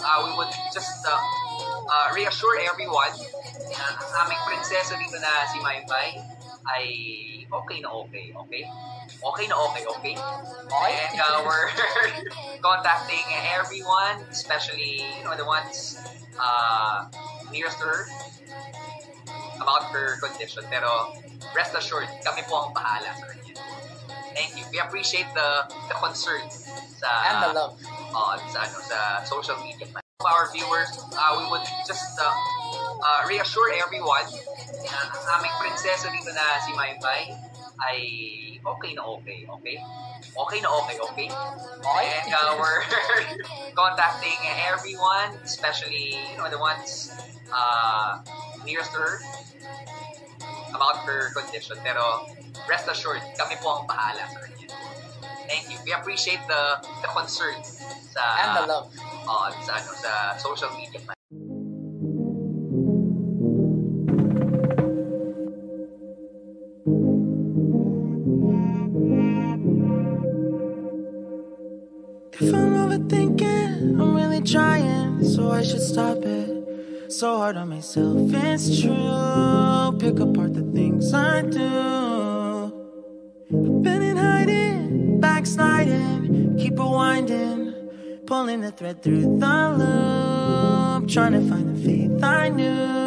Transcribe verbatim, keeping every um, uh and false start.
uh, we would just uh, uh, reassure everyone na ang aming prinsesa dito na si Maymay ay okay na okay, okay? Okay na okay, okay? And uh, we're contacting everyone, especially, you know, the ones uh, nearest to her about her condition. Pero rest assured, kami po ang bahala sa kanya. Thank you. We appreciate the the concern sa and the love. Uh, sa ano sa social media. Our viewers, uh, we would just uh, uh, reassure everyone na ang aming prinsesa dito na si Maymay ay okay na okay, okay? Okay na okay, okay? And uh, we're contacting everyone, especially, you know, the ones uh, nearest to her about her condition. Pero rest assured, kami po ang bahala sa kanya. Thank you. We appreciate the the concern sa and the love. Uh, sa ano sa social media. If I'm overthinking, I'm really trying, so I should stop it. So hard on myself, it's true. Pick apart the things I do. I've been in hiding, backsliding, keep rewinding, pulling the thread through the loop, trying to find the faith I knew.